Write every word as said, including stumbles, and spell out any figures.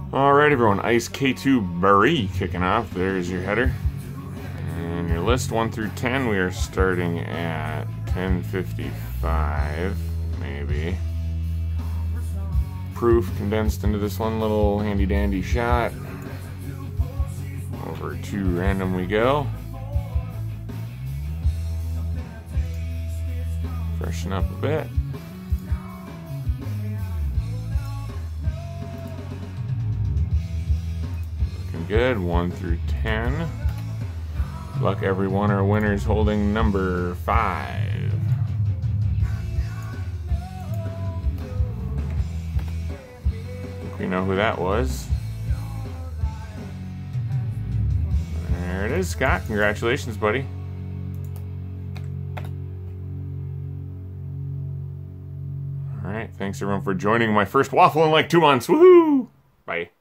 Alright everyone, Ice K two Berg kicking off. There's your header. And your list one through ten, we are starting at ten fifty-five, maybe. Proof condensed into this one little handy dandy shot. Over to random we go. Freshen up a bit. Good, one through ten. Luck everyone, our winner's holding number five. We know who that was. There it is, Scott. Congratulations, buddy. All right, thanks everyone for joining my first waffle in like two months. Woohoo! Bye.